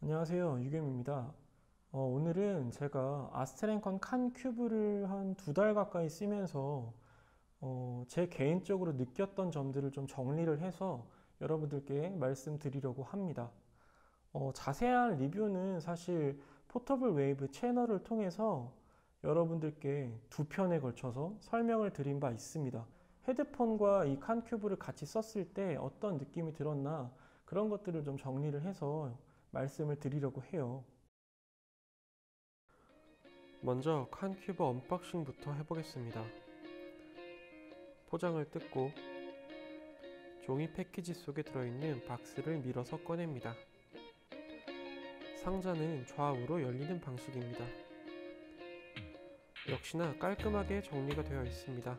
안녕하세요, 유겸입니다. 오늘은 제가 아스트랭컨 칸 큐브를 한 2달 가까이 쓰면서 제 개인적으로 느꼈던 점들을 좀 정리를 해서 여러분들께 말씀드리려고 합니다. 자세한 리뷰는 사실 포터블 웨이브 채널을 통해서 여러분들께 2편에 걸쳐서 설명을 드린 바 있습니다. 헤드폰과 이 칸 큐브를 같이 썼을 때 어떤 느낌이 들었나 그런 것들을 좀 정리를 해서 말씀을 드리려고 해요. 먼저 칸 큐브 언박싱부터 해보겠습니다. 포장을 뜯고 종이 패키지 속에 들어있는 박스를 밀어서 꺼냅니다. 상자는 좌우로 열리는 방식입니다. 역시나 깔끔하게 정리가 되어 있습니다.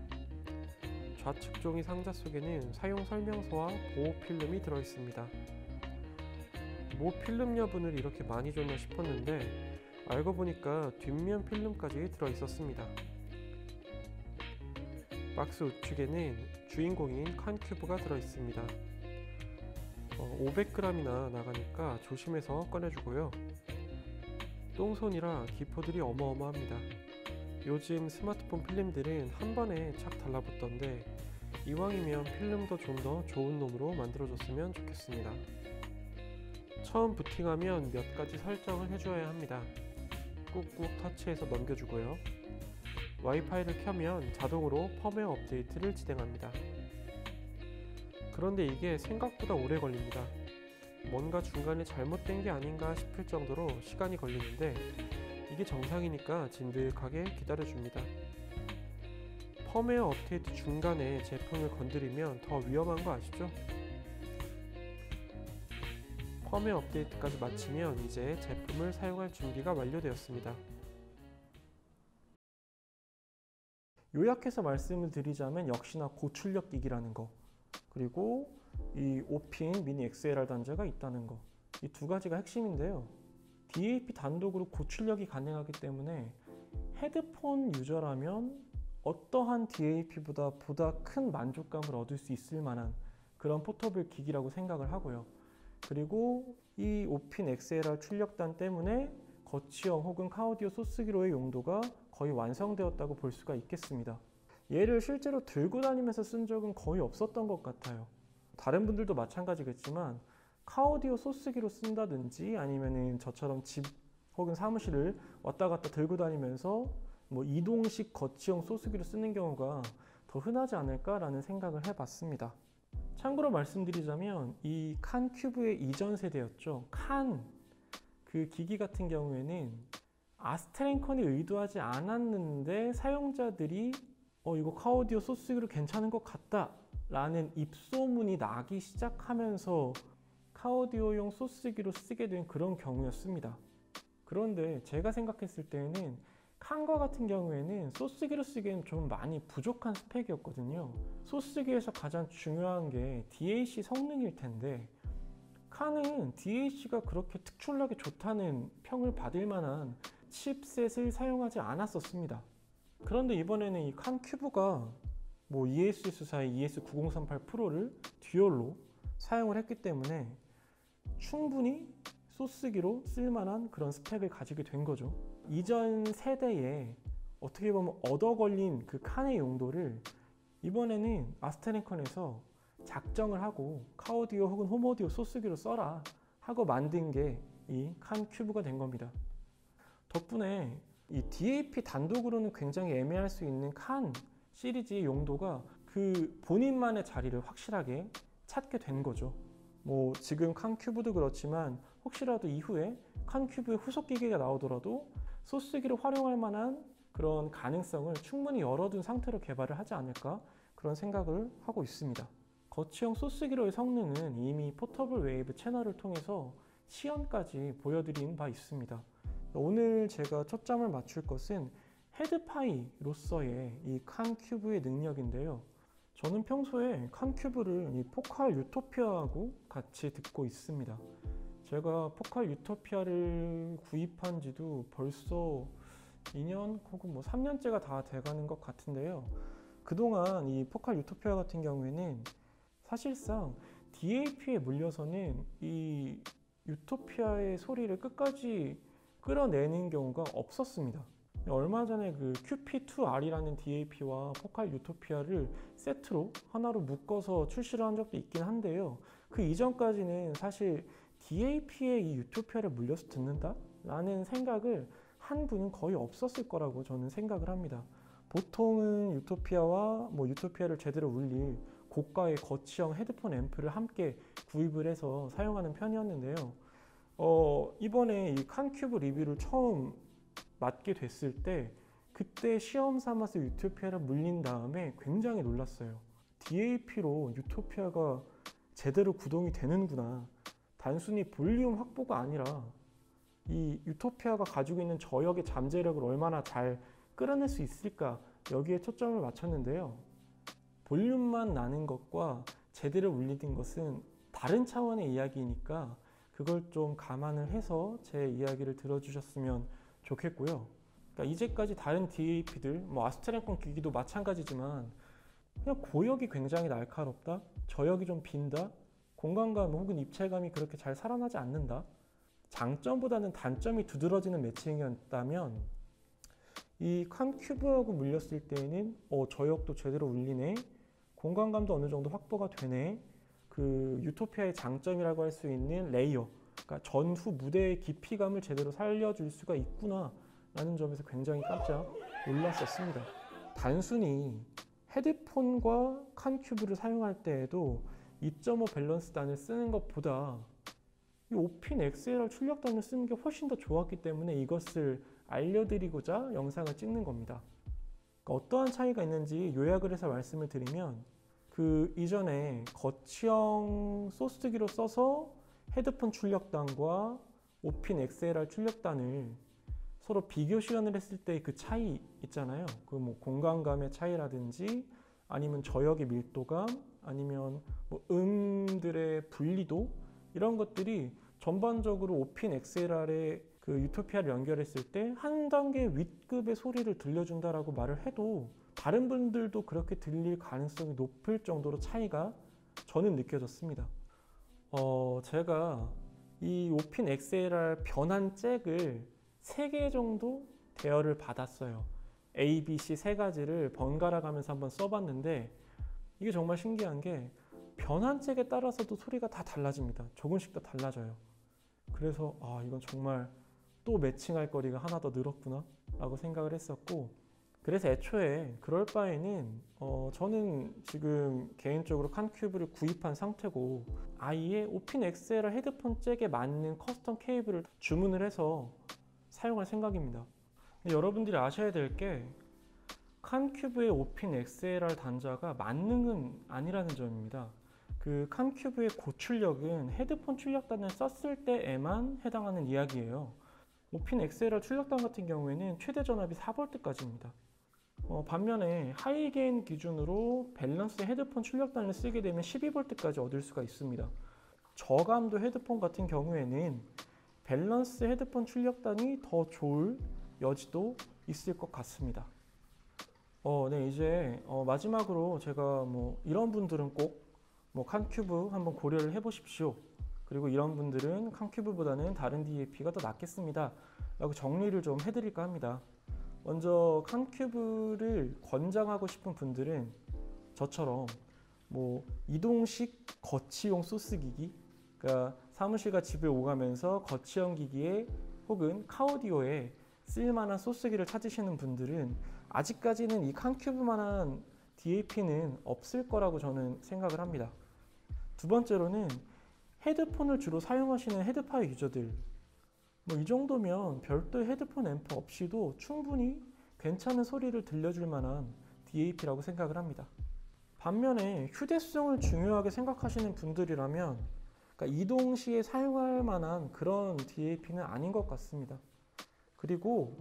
좌측 종이 상자 속에는 사용 설명서와 보호 필름이 들어있습니다. 뭐 필름 여분을 이렇게 많이 줬나 싶었는데 알고 보니까 뒷면 필름까지 들어있었습니다. 박스 우측에는 주인공인 칸 큐브가 들어있습니다. 500g이나 나가니까 조심해서 꺼내주고요. 똥손이라 기포들이 어마어마합니다. 요즘 스마트폰 필름들은 한 번에 착 달라붙던데 이왕이면 필름도 좀 더 좋은 놈으로 만들어줬으면 좋겠습니다. 처음 부팅하면 몇 가지 설정을 해줘야 합니다. 꾹꾹 터치해서 넘겨주고요. 와이파이를 켜면 자동으로 펌웨어 업데이트를 진행합니다. 그런데 이게 생각보다 오래 걸립니다. 뭔가 중간에 잘못된 게 아닌가 싶을 정도로 시간이 걸리는데 이게 정상이니까 진득하게 기다려줍니다. 펌웨어 업데이트 중간에 제품을 건드리면 더 위험한 거 아시죠? 펌웨어 업데이트까지 마치면 이제 제품을 사용할 준비가 완료되었습니다. 요약해서 말씀을 드리자면 역시나 고출력 기기라는 거, 그리고 이 5핀 미니 XLR 단자가 있다는 거, 이 두 가지가 핵심인데요. DAP 단독으로 고출력이 가능하기 때문에 헤드폰 유저라면 어떠한 DAP보다 큰 만족감을 얻을 수 있을 만한 그런 포터블 기기라고 생각을 하고요. 그리고 이 5핀 XLR 출력단 때문에 거치형 혹은 카오디오 소스기로의 용도가 거의 완성되었다고 볼 수가 있겠습니다. 얘를 실제로 들고 다니면서 쓴 적은 거의 없었던 것 같아요. 다른 분들도 마찬가지겠지만 카오디오 소스기로 쓴다든지 아니면은 저처럼 집 혹은 사무실을 왔다 갔다 들고 다니면서 뭐 이동식 거치형 소스기로 쓰는 경우가 더 흔하지 않을까라는 생각을 해봤습니다. 참고로 말씀드리자면 이 칸 큐브의 이전 세대였죠. 그 기기 같은 경우에는 아스트랭컨이 의도하지 않았는데 사용자들이 이거 카오디오 소스기로 괜찮은 것 같다 라는 입소문이 나기 시작하면서 카오디오용 소스기로 쓰게 된 그런 경우였습니다. 그런데 제가 생각했을 때에는 칸과 같은 경우에는 소스기로 쓰기에는 좀 많이 부족한 스펙이었거든요. 소스기에서 가장 중요한 게 DAC 성능일 텐데 칸은 DAC가 그렇게 특출나게 좋다는 평을 받을 만한 칩셋을 사용하지 않았었습니다. 그런데 이번에는 이 칸 큐브가 뭐 ESS4의 ES9038 프로를 듀얼로 사용을 했기 때문에 충분히 소스기로 쓸만한 그런 스펙을 가지게 된 거죠. 이전 세대에 어떻게 보면 얻어 걸린 그 칸의 용도를 이번에는 아스트랭컨에서 작정을 하고 카오디오 혹은 홈오디오 소스기로 써라 하고 만든 게 이 칸 큐브가 된 겁니다. 덕분에 이 DAP 단독으로는 굉장히 애매할 수 있는 칸 시리즈의 용도가 그 본인만의 자리를 확실하게 찾게 된 거죠. 뭐 지금 칸 큐브도 그렇지만 혹시라도 이후에 칸 큐브의 후속 기기가 나오더라도 소스기를 활용할 만한 그런 가능성을 충분히 열어둔 상태로 개발을 하지 않을까 그런 생각을 하고 있습니다. 거치형 소스기로의 성능은 이미 포터블 웨이브 채널을 통해서 시연까지 보여드린 바 있습니다. 오늘 제가 초점을 맞출 것은 헤드파이로서의 이 칸 큐브의 능력인데요. 저는 평소에 칸 큐브를 이 포칼 유토피아하고 같이 듣고 있습니다. 제가 포칼 유토피아를 구입한 지도 벌써 2년 혹은 뭐 3년째가 다 돼가는 것 같은데요. 그동안 이 포칼 유토피아 같은 경우에는 사실상 DAP에 물려서는 이 유토피아의 소리를 끝까지 끌어내는 경우가 없었습니다. 얼마 전에 그 QP2R이라는 DAP와 포칼 유토피아를 세트로 하나로 묶어서 출시를 한 적도 있긴 한데요. 그 이전까지는 사실 DAP의 이 유토피아를 물려서 듣는다? 라는 생각을 한 분은 거의 없었을 거라고 저는 생각을 합니다. 보통은 유토피아와 유토피아를 제대로 울릴 고가의 거치형 헤드폰 앰프를 함께 구입을 해서 사용하는 편이었는데요. 이번에 이 칸큐브 리뷰를 처음 맡게 됐을 때 그때 시험 삼아서 유토피아를 물린 다음에 굉장히 놀랐어요. DAP로 유토피아가 제대로 구동이 되는구나. 단순히 볼륨 확보가 아니라 이 유토피아가 가지고 있는 저역의 잠재력을 얼마나 잘 끌어낼 수 있을까, 여기에 초점을 맞췄는데요. 볼륨만 나는 것과 제대로 울리는 것은 다른 차원의 이야기니까 그걸 좀 감안을 해서 제 이야기를 들어주셨으면 좋겠고요. 그러니까 이제까지 다른 DAP들, 아스트랄콘 기기도 마찬가지지만 그냥 고역이 굉장히 날카롭다, 저역이 좀 빈다, 공간감 혹은 입체감이 그렇게 잘 살아나지 않는다, 장점보다는 단점이 두드러지는 매칭이었다면 이 칸큐브하고 물렸을 때에는 저역도 제대로 울리네, 공간감도 어느 정도 확보가 되네, 그 유토피아의 장점이라고 할 수 있는 레이어, 그러니까 전후 무대의 깊이감을 제대로 살려줄 수가 있구나 라는 점에서 굉장히 깜짝 놀랐었습니다. 단순히 헤드폰과 칸큐브를 사용할 때에도 2.5 밸런스단을 쓰는 것보다 이 오핀 XLR 출력단을 쓰는 게 훨씬 더 좋았기 때문에 이것을 알려드리고자 영상을 찍는 겁니다. 그러니까 어떠한 차이가 있는지 요약을 해서 말씀을 드리면, 그 이전에 거치형 소스기로 써서 헤드폰 출력단과 오핀 XLR 출력단을 서로 비교 시연을 했을 때 그 차이 있잖아요. 그 공간감의 차이라든지 아니면 저역의 밀도감, 아니면 음들의 분리도, 이런 것들이 전반적으로 오핀 XLR의 그 유토피아를 연결했을 때 한 단계 윗급의 소리를 들려준다라고 말을 해도 다른 분들도 그렇게 들릴 가능성이 높을 정도로 차이가 저는 느껴졌습니다. 제가 이 오핀 XLR 변환 잭을 3개 정도 대여를 받았어요. A, B, C 3가지를 번갈아 가면서 한번 써봤는데 이게 정말 신기한 게 변환 잭에 따라서도 소리가 다 달라집니다. 조금씩 다 달라져요. 그래서 이건 정말 또 매칭할 거리가 하나 더 늘었구나 라고 생각을 했었고, 그래서 애초에 그럴 바에는 저는 지금 개인적으로 칸큐브를 구입한 상태고 아예 오핀 XLR 헤드폰 잭에 맞는 커스텀 케이블을 주문을 해서 사용할 생각입니다. 여러분들이 아셔야 될 게 칸큐브의 오핀 XLR 단자가 만능은 아니라는 점입니다. 그 칸큐브의 고출력은 헤드폰 출력단을 썼을 때에만 해당하는 이야기예요. 오핀 XLR 출력단 같은 경우에는 최대 전압이 4V까지입니다. 반면에 하이게인 기준으로 밸런스 헤드폰 출력단을 쓰게 되면 12V까지 얻을 수가 있습니다. 저감도 헤드폰 같은 경우에는 밸런스 헤드폰 출력단이 더 좋을 여지도 있을 것 같습니다. 네, 이제 마지막으로 제가 이런 분들은 꼭 칸큐브 한번 고려를 해보십시오. 그리고 이런 분들은 칸큐브보다는 다른 DAP가 더 낫겠습니다 라고 정리를 좀 해드릴까 합니다. 먼저 칸큐브를 권장하고 싶은 분들은 저처럼 이동식 거치용 소스기기, 그러니까 사무실과 집에 오가면서 거치형 기기에 혹은 카오디오에 쓸만한 소스기를 찾으시는 분들은 아직까지는 이 칸큐브만한 DAP는 없을 거라고 저는 생각을 합니다. 두 번째로는 헤드폰을 주로 사용하시는 헤드파이 유저들, 이 정도면 별도의 헤드폰 앰프 없이도 충분히 괜찮은 소리를 들려줄 만한 DAP라고 생각을 합니다. 반면에 휴대성을 중요하게 생각하시는 분들이라면 그러니까 이동 시에 사용할 만한 그런 DAP는 아닌 것 같습니다. 그리고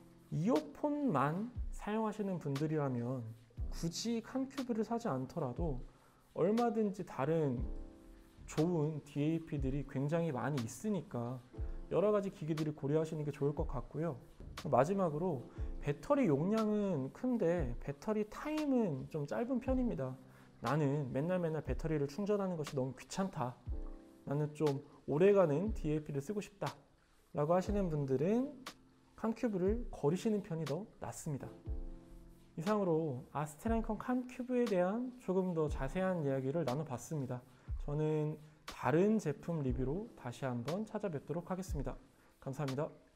이어폰만 사용하시는 분들이라면 굳이 칸큐브를 사지 않더라도 얼마든지 다른 좋은 DAP들이 굉장히 많이 있으니까 여러 가지 기기들을 고려하시는 게 좋을 것 같고요. 마지막으로 배터리 용량은 큰데 배터리 타임은 좀 짧은 편입니다. 나는 맨날 배터리를 충전하는 것이 너무 귀찮다. 나는 좀 오래가는 DLP를 쓰고 싶다 라고 하시는 분들은 캄큐브를 버리시는 편이 더 낫습니다. 이상으로 아스트라인컨 캄큐브에 대한 조금 더 자세한 이야기를 나눠봤습니다. 저는 다른 제품 리뷰로 다시 한번 찾아뵙도록 하겠습니다. 감사합니다.